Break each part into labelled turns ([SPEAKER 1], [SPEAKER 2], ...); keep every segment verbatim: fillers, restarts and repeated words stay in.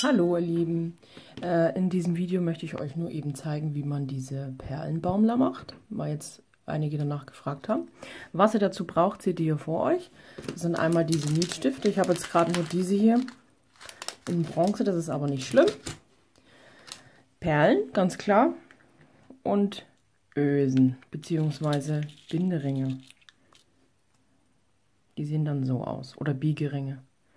[SPEAKER 1] Hallo ihr Lieben, äh, in diesem Video möchte ich euch nur eben zeigen, wie man diese Perlenbaumler macht, weil jetzt einige danach gefragt haben. Was ihr dazu braucht, seht ihr hier vor euch. Das sind einmal diese Nietstifte, ich habe jetzt gerade nur diese hier in Bronze, das ist aber nicht schlimm. Perlen, ganz klar, und Ösen bzw. Binderinge. Die sehen dann so aus, oder Biegeringe.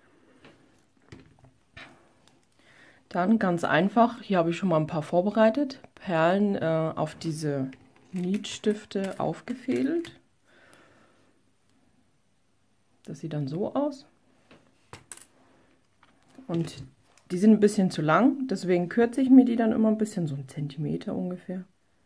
[SPEAKER 1] Dann ganz einfach, hier habe ich schon mal ein paar vorbereitet, Perlen äh, auf diese Nietstifte aufgefädelt. Das sieht dann so aus. Und die sind ein bisschen zu lang, deswegen kürze ich mir die dann immer ein bisschen, so einen Zentimeter ungefähr.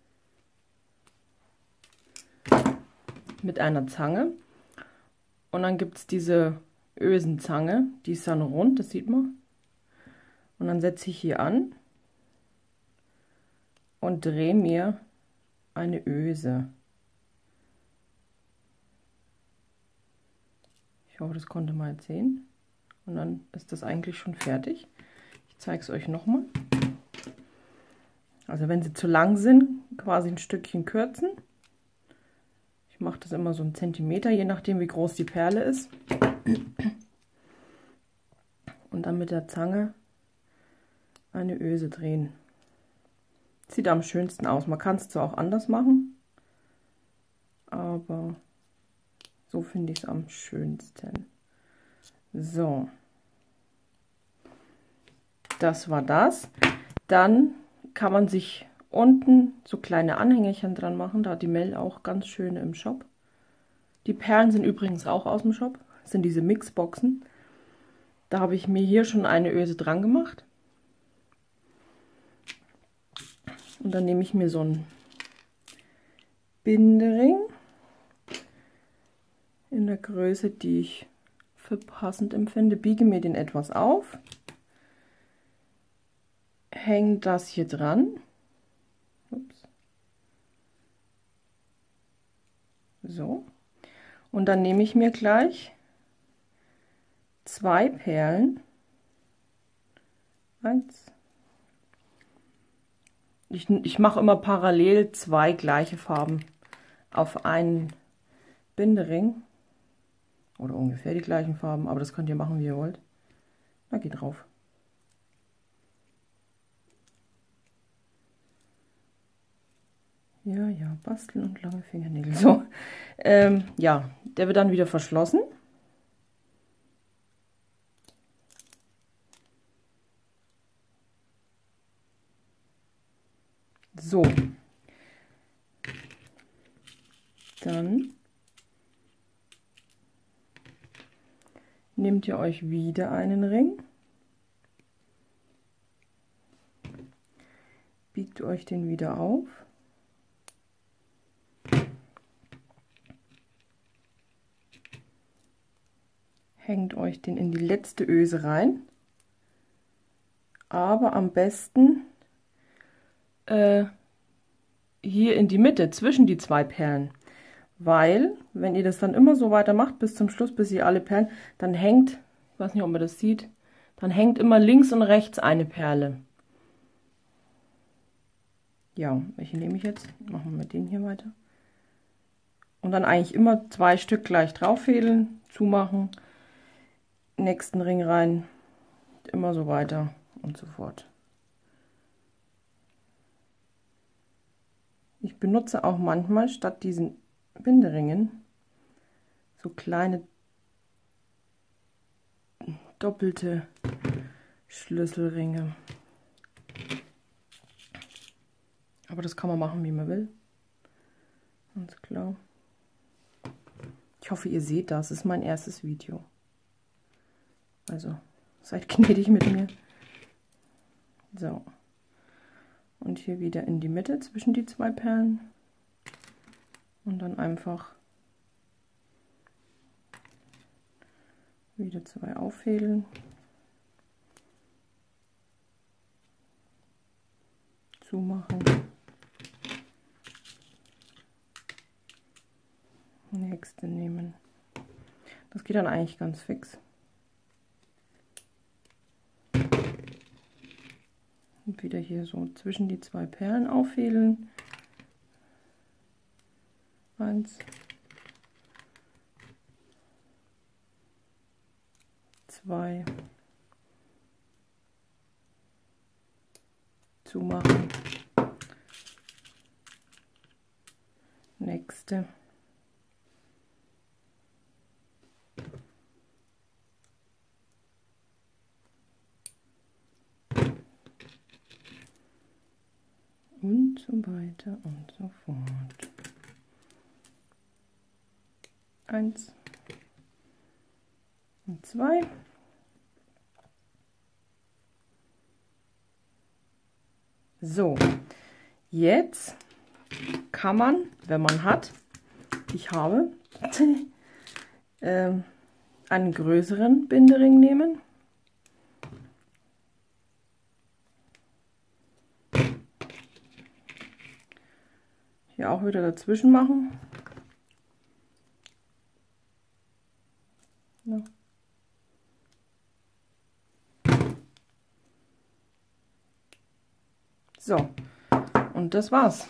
[SPEAKER 1] Mit einer Zange. Und dann gibt es diese Ösenzange, die ist dann rund, das sieht man. Und dann setze ich hier an und drehe mir eine Öse. Ich hoffe, das konnte man jetzt sehen. Und dann ist das eigentlich schon fertig. Ich zeige es euch nochmal. Also wenn sie zu lang sind, quasi ein Stückchen kürzen. Ich mache das immer so einen Zentimeter, je nachdem wie groß die Perle ist. Und dann mit der Zange eine Öse drehen. Sieht am schönsten aus. Man kann es zwar auch anders machen, aber so finde ich es am schönsten. So, das war das. Dann kann man sich unten so kleine Anhängerchen dran machen. Da hat die Mel auch ganz schöne im Shop. Die Perlen sind übrigens auch aus dem Shop. Das sind diese Mixboxen. Da habe ich mir hier schon eine Öse dran gemacht. Und dann nehme ich mir so einen Bindering in der Größe, die ich für passend empfinde, biege mir den etwas auf, hänge das hier dran. Ups. So. Und dann nehme ich mir gleich zwei Perlen. Eins. Ich, ich mache immer parallel zwei gleiche Farben auf einen Bindering. Oder ungefähr die gleichen Farben, aber das könnt ihr machen, wie ihr wollt. Na, geht drauf. Ja, ja, basteln und lange Fingernägel. So, ähm, ja, der wird dann wieder verschlossen. So, dann nehmt ihr euch wieder einen Ring, biegt euch den wieder auf, hängt euch den in die letzte Öse rein, aber am besten äh, hier in die Mitte zwischen die zwei Perlen, weil wenn ihr das dann immer so weiter macht bis zum Schluss, bis ihr alle Perlen, dann hängt, ich weiß nicht, ob man das sieht, dann hängt immer links und rechts eine Perle. Ja, welche nehme ich jetzt? Machen wir mit den hier weiter. Und dann eigentlich immer zwei Stück gleich drauf fädeln, zumachen, nächsten Ring rein, immer so weiter und so fort. Ich benutze auch manchmal statt diesen Binderingen so kleine doppelte Schlüsselringe. Aber das kann man machen, wie man will. Ganz klar. Ich hoffe, ihr seht das. Das ist mein erstes Video. Also, seid gnädig mit mir. So. Und hier wieder in die Mitte zwischen die zwei Perlen. Und dann einfach wieder zwei auffädeln. Zumachen. Nächste nehmen. Das geht dann eigentlich ganz fix. wieder hier so zwischen die zwei Perlen auffädeln. Eins, zwei, zumachen, nächste, und so weiter und so fort. Eins und zwei. So, jetzt kann man, wenn man hat, ich habe, äh, einen größeren Bindering nehmen. Hier auch wieder dazwischen machen. Ja. So, und das war's.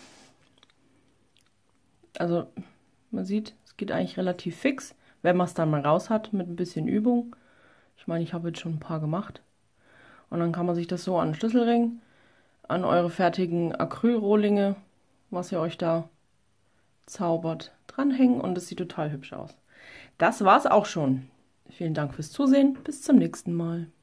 [SPEAKER 1] Also man sieht, es geht eigentlich relativ fix, wenn man es dann mal raus hat mit ein bisschen Übung. Ich meine, ich habe jetzt schon ein paar gemacht. Und dann kann man sich das so an den Schlüsselring, an eure fertigen Acrylrohlinge, was ihr euch da zaubert, dranhängen und es sieht total hübsch aus. Das war's auch schon. Vielen Dank fürs Zusehen. Bis zum nächsten Mal.